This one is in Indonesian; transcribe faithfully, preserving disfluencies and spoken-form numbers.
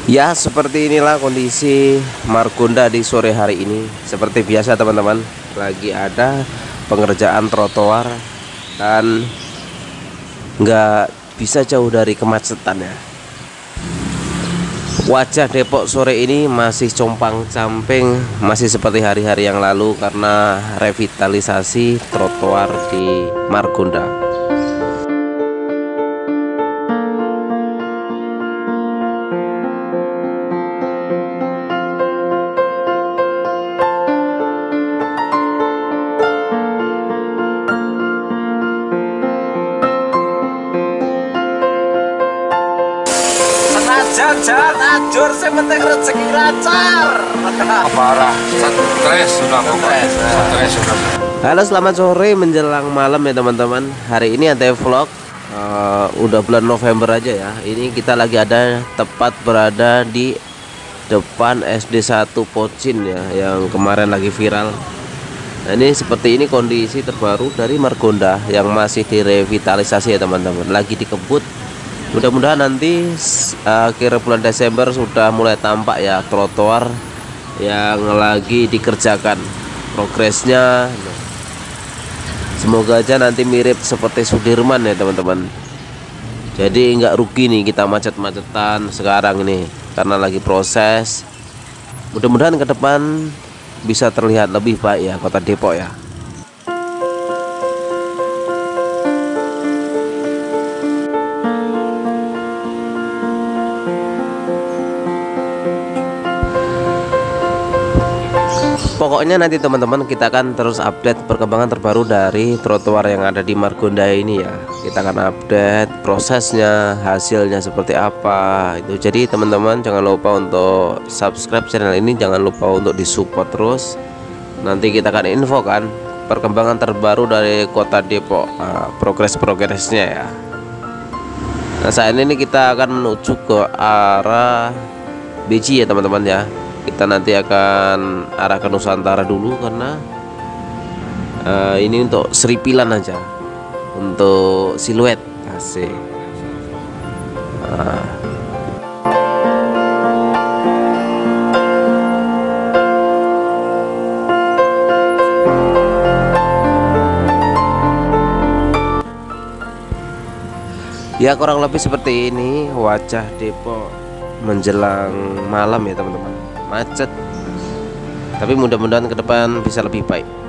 Ya, seperti inilah kondisi Margonda di sore hari ini. Seperti biasa teman-teman, lagi ada pengerjaan trotoar dan nggak bisa jauh dari kemacetan ya. Wajah Depok sore ini masih compang-camping, masih seperti hari-hari yang lalu karena revitalisasi trotoar di Margonda. Jajan ajur sing penting rezeki lancar. Parah, stres sudah stres. Stres sudah. Halo, selamat sore menjelang malam ya teman-teman. Hari ini ada vlog uh, udah bulan November aja ya. Ini kita lagi ada tepat berada di depan S D satu Pocin ya, yang kemarin lagi viral. Nah, ini seperti ini kondisi terbaru dari Margonda yang masih direvitalisasi ya teman-teman. Lagi dikebut. Mudah-mudahan nanti akhir bulan Desember sudah mulai tampak ya trotoar yang lagi dikerjakan progresnya. Semoga aja nanti mirip seperti Sudirman ya teman-teman. Jadi nggak rugi nih kita macet-macetan sekarang ini karena lagi proses. Mudah-mudahan ke depan bisa terlihat lebih baik ya kota Depok ya. Pokoknya nanti teman-teman kita akan terus update perkembangan terbaru dari trotoar yang ada di Margonda ini ya. Kita akan update prosesnya, hasilnya seperti apa itu. Jadi teman-teman jangan lupa untuk subscribe channel ini, jangan lupa untuk disupport terus. Nanti kita akan infokan perkembangan terbaru dari kota Depok, nah, progres-progresnya ya. Nah, saat ini kita akan menuju ke arah Beji ya teman-teman ya. Kita nanti akan arah ke Nusantara dulu karena uh, ini untuk seripilan aja, untuk siluet asik. Nah. Ya, kurang lebih seperti ini wajah Depok menjelang malam ya teman-teman. Macet, tapi mudah-mudahan ke depan bisa lebih baik.